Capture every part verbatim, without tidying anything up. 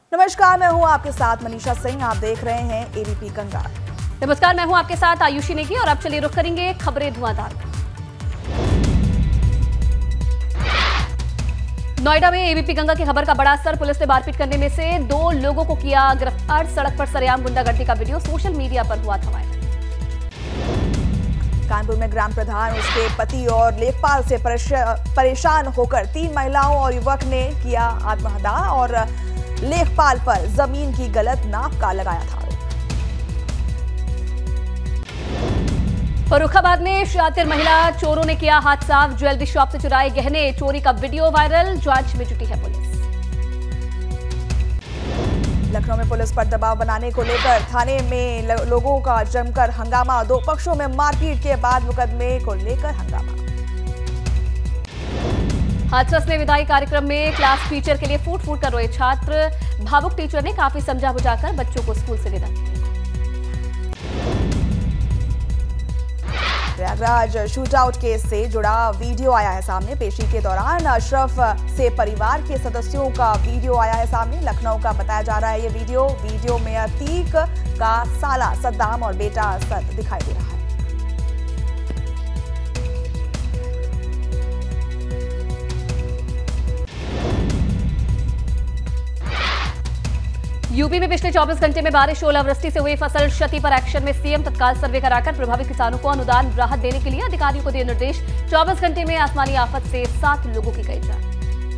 नमस्कार, मैं हूं आपके साथ मनीषा सिंह। आप देख रहे हैं एबीपी गंगा। नमस्कार, मैं हूं आपके साथ आयुषी नेगी और अब चलिए रुख करेंगे खबरें धुआंधार। नोएडा में एबीपी गंगा की खबर का बड़ा असर। पुलिस ने मारपीट करने में से दो लोगों को किया गिरफ्तार। सड़क पर सरेआम गुंडागर्दी का वीडियो सोशल मीडिया पर हुआ था वायरल। कानपुर में ग्राम प्रधान, उसके पति और लेखपाल से परेशान होकर तीन महिलाओं और युवक ने किया आत्महत्या और लेखपाल पर जमीन की गलत नाप का लगाया था आरोप। फर्रुखाबाद में शातिर महिला चोरों ने किया हाथ साफ। ज्वेलरी शॉप से चुराए गहने, चोरी का वीडियो वायरल। जांच में जुटी है पुलिस। लखनऊ में पुलिस पर दबाव बनाने को लेकर थाने में लोगों का जमकर हंगामा। दो पक्षों में मारपीट के बाद मुकदमे को लेकर हंगामा। हाथरस में विदाई कार्यक्रम में क्लास टीचर के लिए फूट फूट कर रोए छात्र। भावुक टीचर ने काफी समझा बुझाकर बच्चों को स्कूल से विदा किया। प्रयागराज शूटआउट केस से जुड़ा वीडियो आया है सामने। पेशी के दौरान अशरफ से परिवार के सदस्यों का वीडियो आया है सामने। लखनऊ का बताया जा रहा है ये वीडियो। वीडियो में अतीक का साला सद्दाम और बेटा असद दिखाई दे रहा है। यूपी में पिछले चौबीस घंटे में बारिश, ओलावृष्टि से हुई फसल क्षति पर एक्शन में सीएम तत्काल सर्वे कराकर प्रभावित किसानों को अनुदान राहत देने के लिए अधिकारियों को दिए निर्देश। चौबीस घंटे में आसमानी आफत से सात लोगों की गई जान।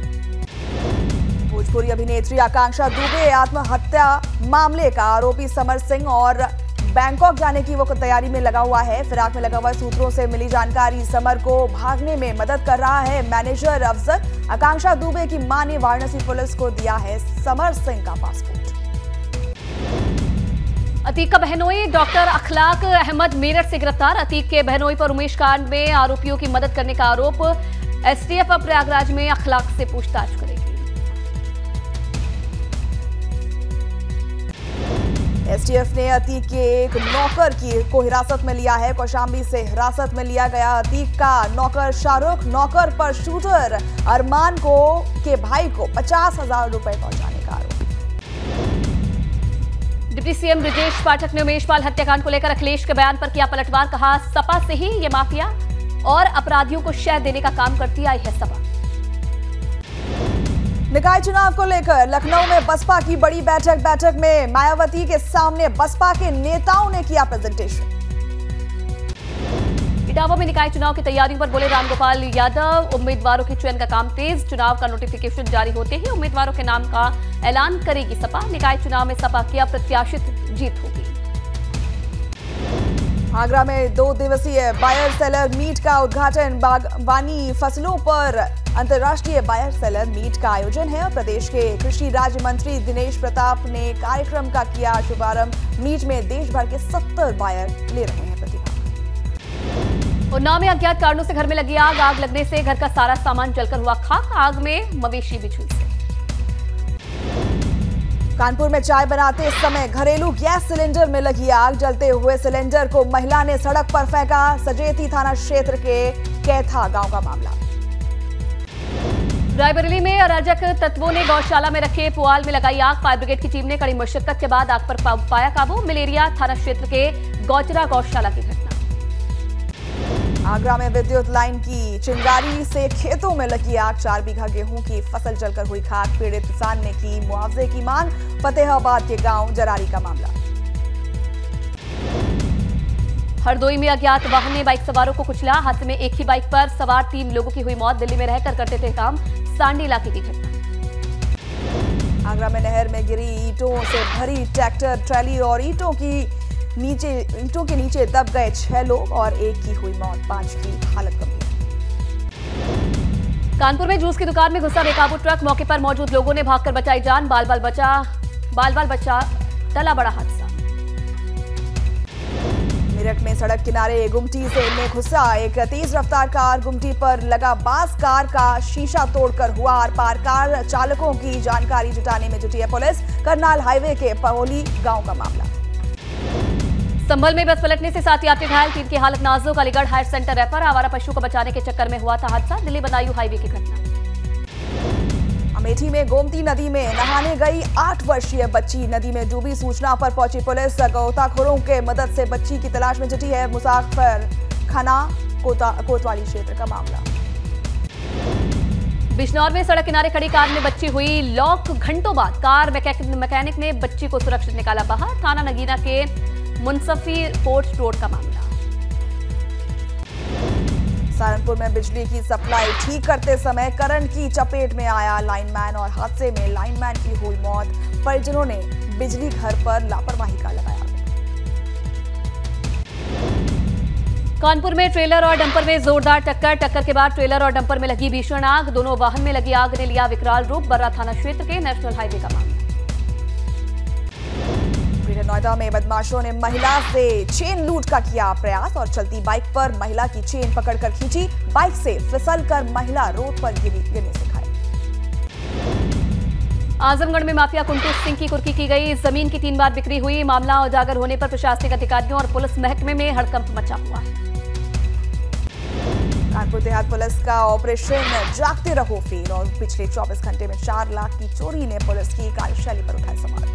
भोजपुरी अभिनेत्री आकांक्षा दुबे आत्महत्या मामले का आरोपी समर सिंह और बैंकॉक जाने की वो तैयारी में लगा हुआ है। फिराक में लगा हुआ सूत्रों से मिली जानकारी समर को भागने में मदद कर रहा है मैनेजर अफजल। आकांक्षा दुबे की मां ने वाराणसी पुलिस को दिया है समर सिंह का पासपोर्ट। अतीक का बहनोई डॉक्टर अखलाक अहमद मेरठ से गिरफ्तार। अतीक के बहनोई पर उमेश कांड में आरोपियों की मदद करने का आरोप। एसटीएफ अब प्रयागराज में अखलाक से पूछताछ करेगी। एसटीएफ ने अतीक के एक नौकर की को हिरासत में लिया है। कौशाम्बी से हिरासत में लिया गया अतीक का नौकर शाहरुख। नौकर पर शूटर अरमान को के भाई को पचास हजार रुपए पहुंचाने का आरोप। डिप्टी सीएम ब्रजेश पाठक ने उमेश पाल हत्याकांड को लेकर अखिलेश के बयान पर किया पलटवार। कहा, सपा से ही ये माफिया और अपराधियों को शह देने का काम करती आई है सपा। निकाय चुनाव को लेकर लखनऊ में बसपा की बड़ी बैठक। बैठक में मायावती के सामने बसपा के नेताओं ने किया प्रेजेंटेशन। इटावा में निकाय चुनाव की तैयारियों पर बोले रामगोपाल यादव। उम्मीदवारों के चयन का काम तेज। चुनाव का नोटिफिकेशन जारी होते ही उम्मीदवारों के नाम का ऐलान करेगी सपा। निकाय चुनाव में सपा की अप्रत्याशित जीत होगी। आगरा में दो दिवसीय बायर सेलर मीट का उद्घाटन। बागवानी फसलों पर अंतर्राष्ट्रीय बायर सेलर मीट का आयोजन है। प्रदेश के कृषि राज्य मंत्री दिनेश प्रताप ने कार्यक्रम का किया शुभारंभ। मीट में देश भर के सत्तर बायर ले रहे हैं प्रतिभाग। उन्नाव में अज्ञात कारणों से घर में लगी आग। आग लगने से घर का सारा सामान जलकर हुआ खाक। आग में मवेशी भी झुलसे। कानपुर में चाय बनाते समय घरेलू गैस सिलेंडर में लगी आग। जलते हुए सिलेंडर को महिला ने सड़क पर फेंका। सजेती थाना क्षेत्र के कैथा गांव का मामला। रायबरेली में अराजक तत्वों ने गौशाला में रखे पुआल में लगाई आग। फायर ब्रिगेड की टीम ने कड़ी मशक्कत के बाद आग पर पाया काबू। मलेरिया थाना क्षेत्र के गौचरा गौशाला की घटना। आगरा में विद्युत लाइन की चिंगारी से खेतों में लगी आग। चार बीघा गेहूं की फसल जलकर हुई खाक। पीड़ित किसान ने की मुआवजे की मांग। फतेहाबाद के गांव जरारी का मामला। हरदोई में अज्ञात वाहन ने बाइक सवारों को कुचला। हादसे में एक ही बाइक पर सवार तीन लोगों की हुई मौत। दिल्ली में रहकर करते थे काम। सांडी इलाके की घटना। आगरा में नहर में गिरी ईंटों से भरी ट्रैक्टर ट्रैली और ईंटों की नीचे ईंटों के नीचे दब गए छह लोग और एक की हुई मौत। पांच की हालत गंभीर। कानपुर में जूस की दुकान में घुसा बेकाबू ट्रक। मौके पर मौजूद लोगों ने भागकर बचाई जान। बाल बाल बचा बाल बाल बचा टला बड़ा हादसा। मेरठ में सड़क किनारे गुमटी से में घुसा एक तेज रफ्तार कार। गुमटी पर लगा बास। कार का शीशा तोड़कर हुआ आर पार। कार चालकों की जानकारी जुटाने में जुटी है पुलिस। करनाल हाईवे के पहोली गांव का मामला। संभल में बस पलटने से सात यात्री घायल। तीन की हालत नाजुक। Aligarh higher centre refer. आवारा पशु को बचाने के चक्कर में हुआ था हादसा। दिल्ली बदायूं हाईवे की घटना। अमेठी में गोमती नदी में नहाने गई आठ वर्षीय बच्ची नदी में डूबी। सूचना पर पहुंची पुलिस गोताखोरों के मदद से बच्ची की तलाश में जुटी है। मुसाफिर खाना कोतवाली क्षेत्र का मामला। बिजनौर में सड़क किनारे खड़ी कार में बच्ची हुई लॉक। घंटों बाद कार मैकेनिक ने बच्ची को सुरक्षित निकाला बाहर। थाना नगीना के मुंसफी पोर्ट रोड का मामला। सहारनपुर में बिजली की सप्लाई ठीक करते समय करंट की चपेट में आया लाइनमैन और हादसे में लाइनमैन की हुई मौत। परिजनों ने बिजली घर पर लापरवाही का लगाया। कानपुर में ट्रेलर और डंपर में जोरदार टक्कर। टक्कर के बाद ट्रेलर और डंपर में लगी भीषण आग। दोनों वाहन में लगी आग ने लिया विकराल रूप। बर्रा थाना क्षेत्र के नेशनल हाईवे का मामला। ग्रेटर नोएडा में बदमाशों ने महिला से चेन लूट का किया प्रयास और चलती बाइक पर महिला की चेन पकड़कर खींची। बाइक से फिसलकर महिला रोड पर गिरी गिरने से घायल। आजमगढ़ में माफिया कुंटू सिंह की कुर्की की गई। जमीन की तीन बार बिक्री हुई। मामला उजागर होने पर प्रशासनिक अधिकारियों और पुलिस महकमे में हड़कंप मचा हुआ है। कानपुर देहात पुलिस का ऑपरेशन जागते रहो फेल और पिछले चौबीस घंटे में चार लाख की चोरी ने पुलिस की कार्यशैली पर उठाए सवाल।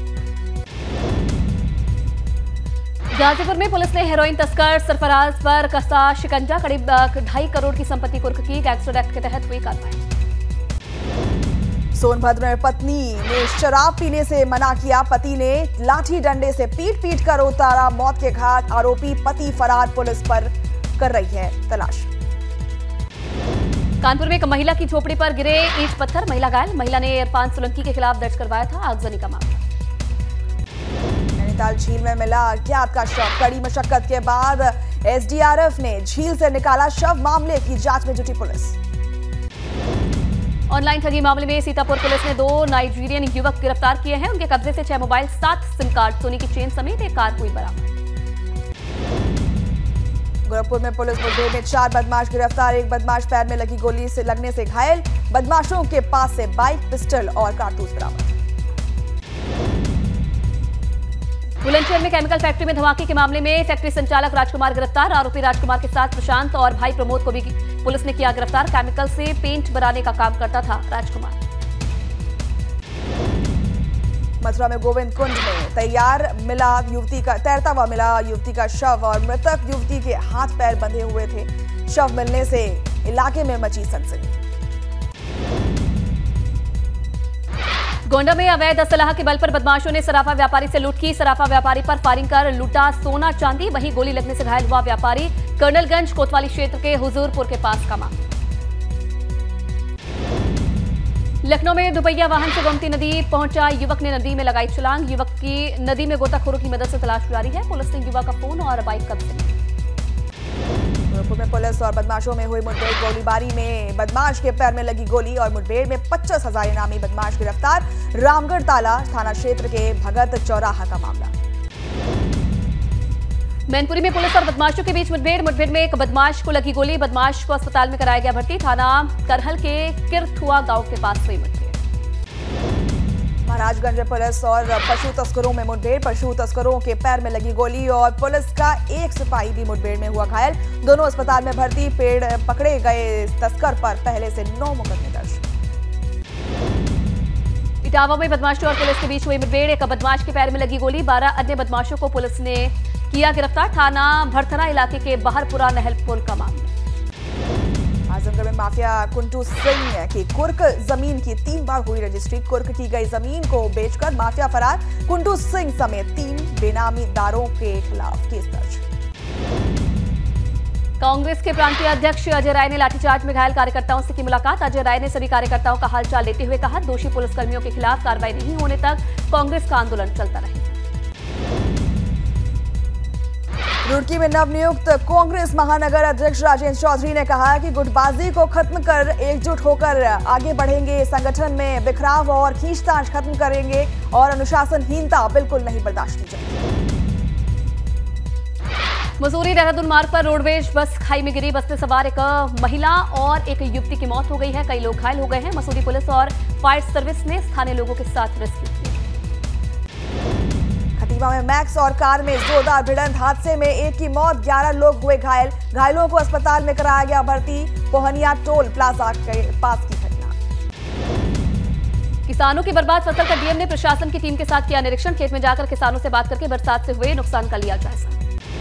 गाजीपुर में पुलिस ने हेरोइन तस्कर सरफराज पर कसा शिकंजा। करीब ढाई करोड़ की संपत्ति कुर्क की। गैंगस्टर एक्ट के तहत हुई कार्रवाई। सोनभद्र में पत्नी ने शराब पीने से मना किया। पति ने लाठी डंडे से पीट पीट कर उतारा मौत के घाट। आरोपी पति फरार। पुलिस पर कर रही है तलाश। कानपुर में एक महिला की झोपड़ी पर गिरे ईंट पत्थर। महिला घायल। महिला ने इरफान सोलंकी के खिलाफ दर्ज करवाया था आगजनी का मामला। नैनीताल झील में मिला अज्ञात का शव। कड़ी मशक्कत के बाद एसडीआरएफ ने झील से निकाला शव। मामले की जांच में जुटी पुलिस। ऑनलाइन ठगी मामले में सीतापुर पुलिस ने दो नाइजीरियन युवक गिरफ्तार किए हैं। उनके कब्जे से छह मोबाइल, सात सिम कार्ड, सोने की चेन समेत एक कार हुई बरामद। गोरखपुर में पुलिस मुठभेड़ में चार बदमाश गिरफ्तार। एक बदमाश पैर में लगी गोली से लगने से घायल। बदमाशों के पास से बाइक, पिस्टल और कारतूस बरामद। बुलंदशहर में केमिकल फैक्ट्री में धमाके के मामले में फैक्ट्री संचालक राजकुमार गिरफ्तार। आरोपी राजकुमार के साथ प्रशांत और भाई प्रमोद को भी पुलिस ने किया गिरफ्तार। केमिकल से पेंट बनाने का काम करता था राजकुमार। मथुरा में गोविंद कुंज में तैयार मिला युवती का तैरता हुआ मिला युवती का शव और मृतक युवती के हाथ पैर बंधे हुए थे। शव मिलने से इलाके में मची सनसनी। गोंडा में अवैध असलाह के बल पर बदमाशों ने सराफा व्यापारी से लूट की। सराफा व्यापारी पर फायरिंग कर लूटा सोना चांदी। वहीं गोली लगने से घायल हुआ व्यापारी। कर्नलगंज कोतवाली क्षेत्र के हुजूरपुर के पास का मामला। लखनऊ में दुपहिया वाहन से गोमती नदी पहुंचा युवक ने नदी में लगाई छलांग। युवक की नदी में गोताखोरों की मदद से तलाश जारी है। पुलिस ने युवक का फोन और बाइक कब्जे में। गोरखपुर में पुलिस और बदमाशों में हुई मुठभेड़। गोलीबारी में बदमाश के पैर में लगी गोली और मुठभेड़ में पच्चीस हजार इनामी बदमाश गिरफ्तार। रामगढ़ ताला थाना क्षेत्र के भगत चौराहा का मामला। मैनपुरी में पुलिस और बदमाशों के बीच मुठभेड़। मुठभेड़ में एक बदमाश को लगी गोली। बदमाश को अस्पताल में कराया गया भर्ती। थाना करहल के किरथुआ गांव के पास हुई मुठभेड़। महाराजगंज में पुलिस और पशु तस्करों में मुठभेड़। पशु तस्करों के पैर में लगी गोली और पुलिस का एक सिपाही भी मुठभेड़ में हुआ घायल। दोनों अस्पताल में भर्ती। पेड़ पकड़े गए तस्कर पर पहले से नौ मुकदमे दर्ज। इटावा में बदमाशों और पुलिस के बीच हुई मुठभेड़। एक बदमाश के पैर में लगी गोली। बारह अन्य बदमाशों को पुलिस ने किया गिरफ्तार। थाना भरथना इलाके के बाहरपुरा नहल पुल का मामला। आजमगढ़ में माफिया कुंटू सिंह की कुर्क जमीन की तीन बार हुई रजिस्ट्री। कुर्क की गई जमीन को बेचकर माफिया फरार। कुंटू सिंह समेत तीन बेनामीदारों के खिलाफ केस दर्ज। कांग्रेस के प्रांतीय अध्यक्ष अजय राय ने लाठीचार्ज में घायल कार्यकर्ताओं से की मुलाकात। अजय राय ने सभी कार्यकर्ताओं का हालचाल लेते हुए कहा, दोषी पुलिसकर्मियों के खिलाफ कार्रवाई नहीं होने तक कांग्रेस का आंदोलन चलता रहेगा। रुड़की में नवनियुक्त कांग्रेस महानगर अध्यक्ष राजेंद्र चौधरी ने कहा कि गुटबाजी को खत्म कर एकजुट होकर आगे बढ़ेंगे। संगठन में बिखराव और खींचतान खत्म करेंगे और अनुशासनहीनता बिल्कुल नहीं बर्दाश्त की जाएगी। मसूरी देहरादून मार्ग पर रोडवेज बस खाई में गिरी। बस में सवार एक महिला और एक युवती की मौत हो गई है। कई लोग घायल हो गए हैं। मसूरी पुलिस और फायर सर्विस ने स्थानीय लोगों के साथ रेस्क्यू किया। खटीमा में मैक्स और कार में जोरदार भिड़ंत। हादसे में एक की मौत, ग्यारह लोग हुए घायल। घायलों को अस्पताल में कराया गया भर्ती। पोहनिया टोल प्लाजा के पास की घटना। किसानों की बर्बाद फसल का डीएम ने प्रशासन की टीम के साथ किया निरीक्षण। खेत में जाकर किसानों से बात करके बरसात से हुए नुकसान का लिया जायजा।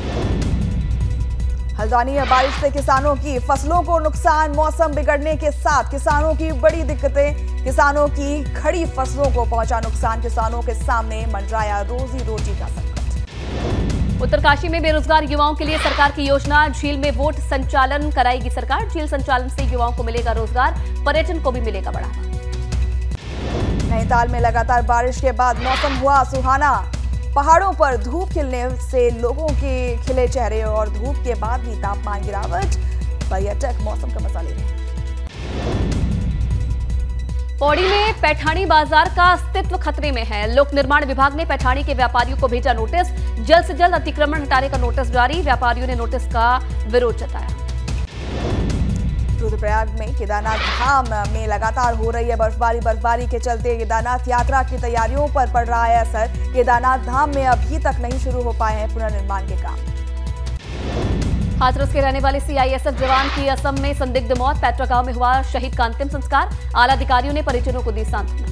हल्द्वानी में बारिश से किसानों की फसलों को नुकसान। मौसम बिगड़ने के साथ किसानों की बड़ी दिक्कतें। किसानों की खड़ी फसलों को पहुंचा नुकसान। किसानों के सामने मंडराया रोजी रोटी का संकट। उत्तरकाशी में बेरोजगार युवाओं के लिए सरकार की योजना। झील में वोट संचालन कराएगी सरकार। झील संचालन से युवाओं को मिलेगा रोजगार, पर्यटन को भी मिलेगा बढ़ावा। नैनीताल में लगातार बारिश के बाद मौसम हुआ सुहाना। पहाड़ों पर धूप खिलने से लोगों के खिले चेहरे और धूप के बाद भी तापमान गिरावट। पर्यटक मौसम का मजा ले रहे हैं। पौड़ी में पैठानी बाजार का अस्तित्व खतरे में है। लोक निर्माण विभाग ने पैठानी के व्यापारियों को भेजा नोटिस। जल्द से जल्द अतिक्रमण हटाने का नोटिस जारी। व्यापारियों ने नोटिस का विरोध जताया। रुद्रप्रयाग में केदारनाथ धाम में लगातार हो रही है बर्फबारी। बर्फबारी के चलते केदारनाथ यात्रा की तैयारियों पर पड़ रहा है असर। केदारनाथ धाम में अभी तक नहीं शुरू हो पाए हैं पुनर्निर्माण के काम। हाथरस के रहने वाले सीआईएसएफ जवान की असम में संदिग्ध मौत। पैतरा गांव में हुआ शहीद का अंतिम संस्कार। आला अधिकारियों ने परिजनों को दी सांत्वना।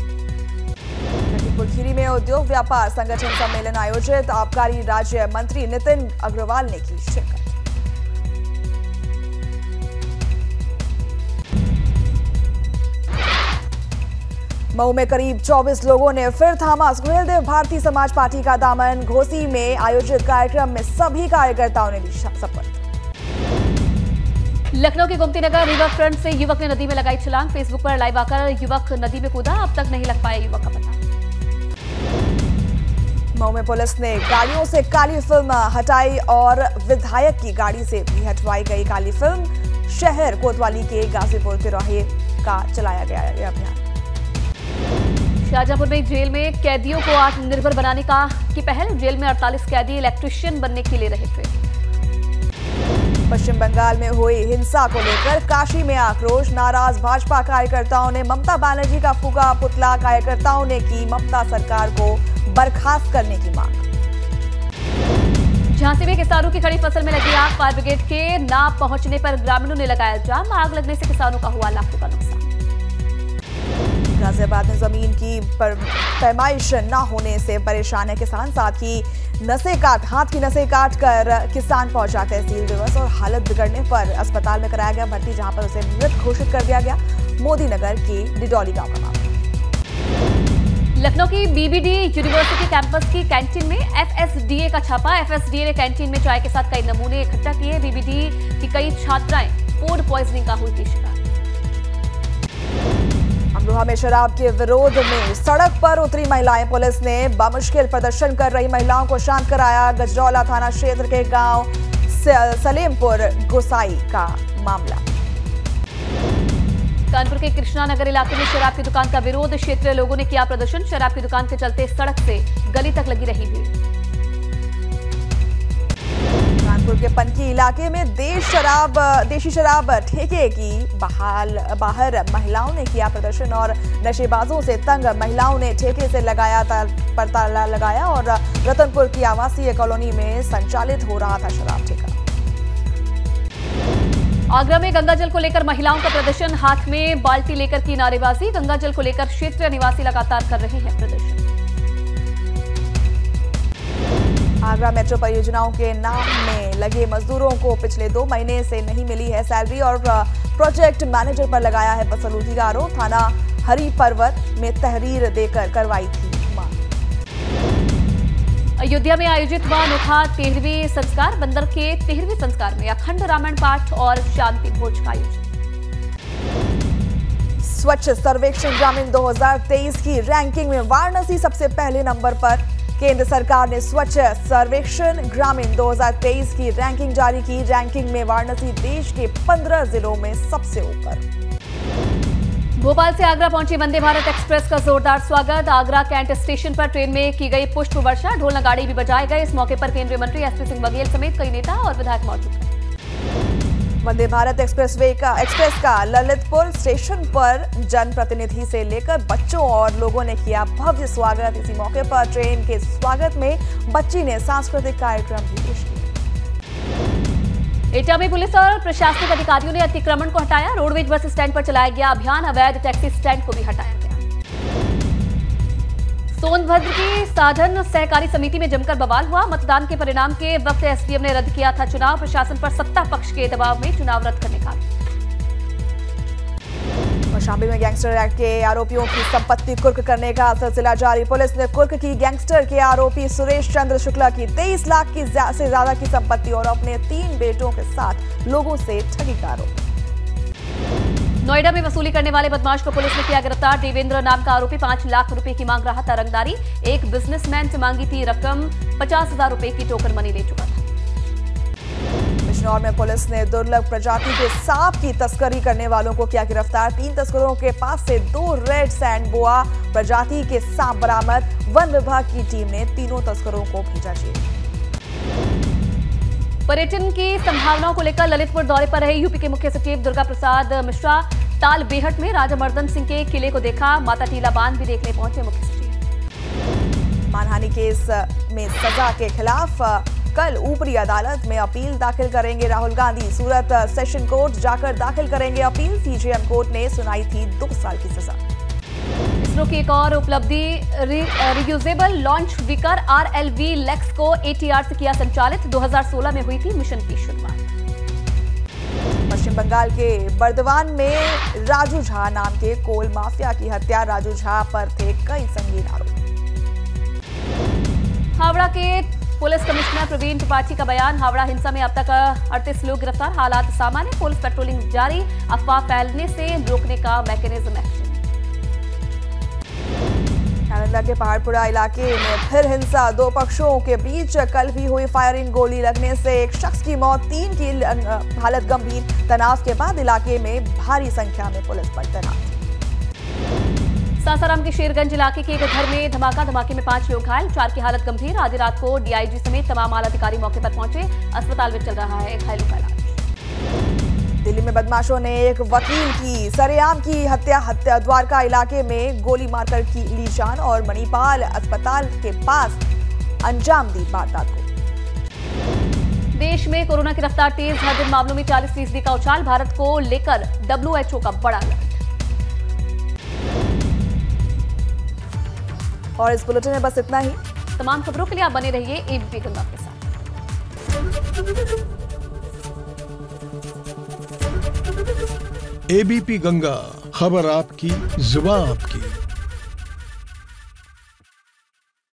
खीरी में उद्योग व्यापार संगठन सम्मेलन आयोजित। आबकारी राज्य मंत्री नितिन अग्रवाल ने की शिरकत। मऊ में करीब चौबीस लोगों ने फिर थामा सुहेलदेव भारतीय समाज पार्टी का दामन। घोसी में आयोजित कार्यक्रम में सभी कार्यकर्ताओं ने ली शपथ। लखनऊ के गोमती नगर रिवर फ्रंट से युवक ने नदी में लगाई छलांग। फेसबुक पर लाइव आकर युवक नदी में कूदा। अब तक नहीं लग पाया युवक का पता। मऊ में पुलिस ने गाड़ियों से काली फिल्म हटाई और विधायक की गाड़ी से भी हटवाई गई काली फिल्म। शहर कोतवाली के गाजीपुर तिराहे का चलाया गया यह अभियान। शाहजहांपुर में जेल में कैदियों को आत्मनिर्भर बनाने का की पहल। जेल में अड़तालीस कैदी इलेक्ट्रिशियन बनने के लिए रहे ट्रेन। पश्चिम बंगाल में हुई हिंसा को लेकर काशी में आक्रोश। नाराज भाजपा कार्यकर्ताओं ने ममता बनर्जी का फूका पुतला। कार्यकर्ताओं ने की ममता सरकार को बर्खास्त करने की मांग। झांसी में किसानों की खड़ी फसल में लगी आग। फायर ब्रिगेड के ना पहुंचने पर ग्रामीणों ने लगाया जाम। आग लगने से किसानों का हुआ लाखों का नुकसान। गाजियाबाद में जमीन की पैमाइश न होने से परेशान है किसान। साथ ही नसें काट हाथ की नसें काट कर किसान पहुंचा तहसील दिवस और हालत बिगड़ने पर अस्पताल में कराया गया भर्ती, जहां पर उसे मृत घोषित कर दिया गया। मोदी नगर के डिडौली गांव का मामला। लखनऊ की बीबीडी यूनिवर्सिटी कैंपस की कैंटीन में एफएसडीए का छापा। एफएसडीए ने कैंटीन में चाय के साथ कई नमूने इकट्ठा किए। बीबीडी की कई छात्राएं फूड पॉइजनिंग का हुई थी शिकार। अमरोहा में शराब के विरोध में सड़क पर उतरी महिलाएं। पुलिस ने बामुश्किल प्रदर्शन कर रही महिलाओं को शांत कराया। गजरौला थाना क्षेत्र के गांव सलेमपुर गोसाई का मामला। कानपुर के कृष्णा नगर इलाके में शराब की दुकान का विरोध। क्षेत्रीय लोगों ने किया प्रदर्शन। शराब की दुकान के चलते सड़क से गली तक लगी रही भीड़। कानपुर के पनकी इलाके में देश शराब देशी शराब ठेके की बहाल बाहर महिलाओं ने किया प्रदर्शन और नशेबाजों से तंग महिलाओं ने ठेके से लगाया पर ताला लगाया और रतनपुर की आवासीय कॉलोनी में संचालित हो रहा था शराब ठेका। आगरा में गंगाजल को लेकर महिलाओं का प्रदर्शन। हाथ में बाल्टी लेकर की नारेबाजी। गंगाजल को लेकर क्षेत्रीय निवासी लगातार कर रहे हैं प्रदर्शन। आगरा मेट्रो परियोजनाओं के नाम में लगे मजदूरों को पिछले दो महीने से नहीं मिली है सैलरी और प्रोजेक्ट मैनेजर पर लगाया है बदसलूकी का आरोप। थाना हरी पर्वत में तहरीर देकर करवाई थी मांग। अयोध्या में आयोजित हुआ अनोखा तेरहवीं संस्कार। बंदर के तेरहवीं संस्कार में अखंड रामायण पाठ और शांति भोज का आयोजन। स्वच्छ सर्वेक्षण ग्रामीण दो हज़ार तेईस की रैंकिंग में वाराणसी सबसे पहले नंबर पर। केंद्र सरकार ने स्वच्छ सर्वेक्षण ग्रामीण दो हज़ार तेईस की रैंकिंग जारी की। रैंकिंग में वाराणसी देश के पंद्रह जिलों में सबसे ऊपर। भोपाल से आगरा पहुंची वंदे भारत एक्सप्रेस का जोरदार स्वागत। आगरा कैंट स्टेशन पर ट्रेन में की गई पुष्प वर्षा। ढोल नगाड़े भी बजाए गए। इस मौके पर केंद्रीय मंत्री एसपी सिंह बघेल समेत कई नेता और विधायक मौजूद थे। वंदे भारत एक्सप्रेसवे का एक्सप्रेस का ललितपुर स्टेशन पर जनप्रतिनिधि से लेकर बच्चों और लोगों ने किया भव्य स्वागत। इसी मौके पर ट्रेन के स्वागत में बच्ची ने सांस्कृतिक कार्यक्रम भी पेश किया। एटा में पुलिस और प्रशासनिक अधिकारियों ने अतिक्रमण को हटाया। रोडवेज बस स्टैंड पर चलाया गया अभियान। अवैध टैक्सी स्टैंड को भी हटाया गया। सोनभद्र की साधन सहकारी समिति में जमकर बवाल हुआ। मतदान के परिणाम के वक्त एसडीएम ने रद्द किया था चुनाव। प्रशासन पर सत्ता पक्ष के दबाव में चुनाव रद्द करने का। कौशाम्बी में गैंगस्टर एक्ट के आरोपियों की संपत्ति कुर्क करने का सिलसिला जारी। पुलिस ने कुर्क की गैंगस्टर के आरोपी सुरेश चंद्र शुक्ला की तेईस लाख की से ज्यादा की संपत्ति और अपने तीन बेटों के साथ लोगों से ठगी का आरोप। नोएडा में वसूली करने वाले बदमाश को पुलिस ने किया गिरफ्तार। देवेंद्र नाम का आरोपी पांच लाख रुपए की मांग रहा था रंगदारी। एक बिजनेसमैन से मांगी थी रकम। पचास हजार रुपए की टोकन मनी ले चुका था। बिजनौर में पुलिस ने दुर्लभ प्रजाति के सांप की तस्करी करने वालों को किया गिरफ्तार। तीन तस्करों के पास से दो रेड सैंड बोआ प्रजाति के सांप बरामद। वन विभाग की टीम ने तीनों तस्करों को भेजा जेल। पर्यटन की संभावनाओं को लेकर ललितपुर दौरे पर रहे यूपी के मुख्य सचिव दुर्गा प्रसाद मिश्रा। ताल बेहट में राजा मर्दन सिंह के किले को देखा। माता टीला बांध भी देखने पहुंचे मुख्य सचिव। मानहानि केस में सजा के खिलाफ कल ऊपरी अदालत में अपील दाखिल करेंगे राहुल गांधी। सूरत सेशन कोर्ट जाकर दाखिल करेंगे अपील। सीजेएम कोर्ट ने सुनाई थी दो साल की सजा। इसरो की एक और उपलब्धि, reusable launch vehicle RLV LEX को एटीआर से किया संचालित। दो हज़ार सोलह में हुई थी मिशन की शुरुआत। पश्चिम बंगाल के बर्दवान में राजू झा नाम के कोल माफिया की हत्या। राजू झा पर थे कई संगीन आरोप। हावड़ा के पुलिस कमिश्नर प्रवीण त्रिपाठी का बयान। हावड़ा हिंसा में अब तक अड़तीस लोग गिरफ्तार। हालात सामान्य। पुलिस पेट्रोलिंग जारी। अफवाह फैलने से रोकने का मैकेनिज्म एक्टिव। नालंदा के पहाड़पुरा इलाके में फिर हिंसा। दो पक्षों के बीच कल भी हुई फायरिंग। गोली लगने से एक शख्स की मौत, तीन की हालत गंभीर। तनाव के बाद इलाके में भारी संख्या में पुलिस बल तैनात। सासाराम के शेरगंज इलाके के एक घर में धमाका। धमाके में पांच लोग घायल, चार की हालत गंभीर। आधी रात को डीआईजी समेत तमाम आला अधिकारी मौके पर पहुंचे। अस्पताल में चल रहा है घायलों का इलाज। दिल्ली में बदमाशों ने एक वकील की सरेआम की हत्या। हत्या द्वारका इलाके में गोली मारकर की ली जान और मणिपाल अस्पताल के पास अंजाम दी वारदात को। देश में कोरोना की रफ्तार तेज। हर दिन मामलों में चालीस फीसदी का उछाल। भारत को लेकर डब्ल्यूएचओ का बड़ा अलर्ट। और इस बुलेटिन में बस इतना ही। तमाम खबरों के लिए आप बने रहिए एबीपी गंगा के साथ। एबीपी गंगा, खबर आपकी, जुबान आपकी।